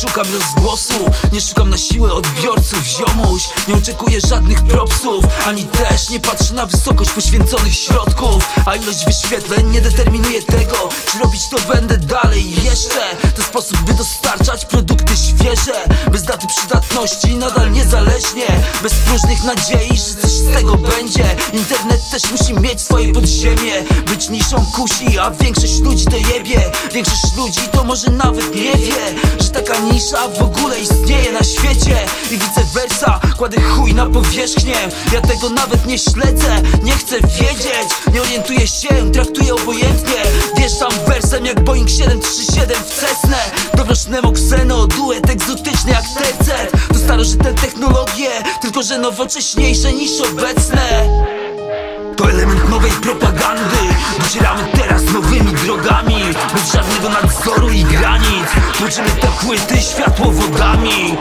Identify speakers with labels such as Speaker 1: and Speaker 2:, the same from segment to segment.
Speaker 1: szukam rozgłosu, nie szukam na siłę odbiorców. Ziomuś, nie oczekuję żadnych propsów, ani też nie patrzę na wysokość poświęconych środków. A ilość wyświetleń nie determinuje tego, czy robić to będę dalej. I jeszcze to sposób, by dostarczać produkty świeże, bez daty przydatności, nadal niezależnie, bez próżnych nadziei, że coś z tego będzie. Internet też musi mieć swoje podziemie, być niszą kusi, a większość ludzi to jebie. Większość ludzi to może nawet nie wie, że taka nisza w ogóle istnieje na świecie. I vice versa, kładę chuj na powierzchnię. Ja tego nawet nie śledzę, nie chcę wiedzieć, nie orientuję się, traktuję obojętnie. Wjeżdżam wersem jak Boeing 737 w Cessnę. Dobrosznemo Xeno, duet egzotyczny jak tercet. To starożytne technologie, tylko że nowocześniejsze niż obecne. To element nowej propagandy. Docieramy teraz nowymi drogami, bez żadnego nadzoru i granic. Tłoczymy te płyty światłowodami.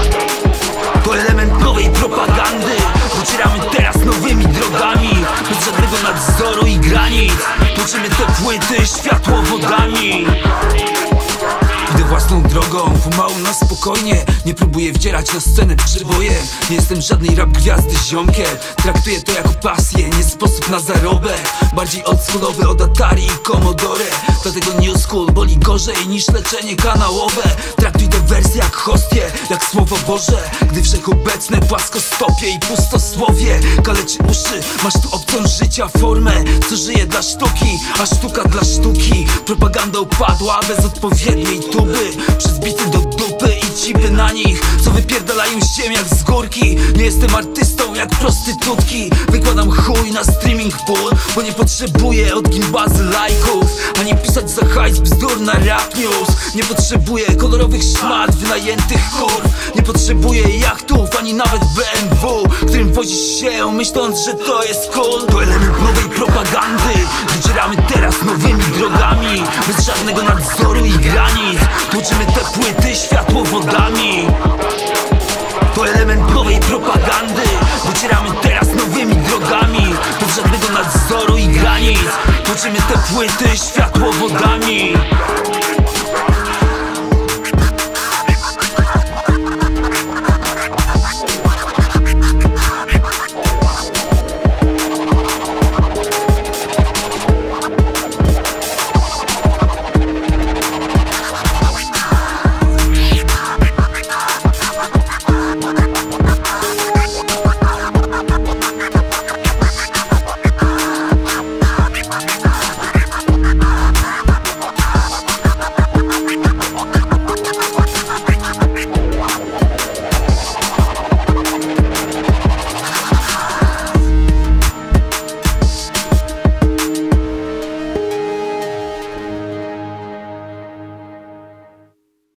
Speaker 1: To element nowej propagandy. Docieramy teraz nowymi drogami, bez żadnego nadzoru i granic. Tłoczymy te płyty światłowodami. Idę własną drogą, pomału na spokojnie. Nie próbuję wdzierać na scenę przebojem. Nie jestem żadnej rap gwiazdy ziomkiem. Traktuję to jako pasję, nie sposób na zarobek. Bardziej oldschoolowy od Atari i Commodore. Dlatego new school boli gorzej niż leczenie kanałowe. Traktuj te wersje jak hostie, jak słowo Boże. Gdy wszechobecne płaskostopie i pustosłowie kaleczy uszy, masz tu obcą życia formę, co żyje dla sztuki, a sztuka dla sztuki. Propaganda upadła bez odpowiedniej tuby, przez bity do dupy i cipy na nich, co wypierdalają się jak z górki. Nie jestem artystą jak prostytutki. Wykładam chuj na streaming pool, bo nie potrzebuję od gimbazy lajków, ani pisać za hajs bzdur na rap news. Nie potrzebuję kolorowych szmat wynajętych kurw. Nie potrzebuję jachtów, ani nawet BMW, którym wozisz się myśląc, że to jest cool. To element nowej propagandy. Docieramy teraz nowymi drogami, bez żadnego nadzoru i granic. Tłoczymy te płyty światłowodami. To element nowej propagandy. Docieramy teraz nowymi drogami, bez żadnego nadzoru i granic. Tłoczymy te płyty światłowodami.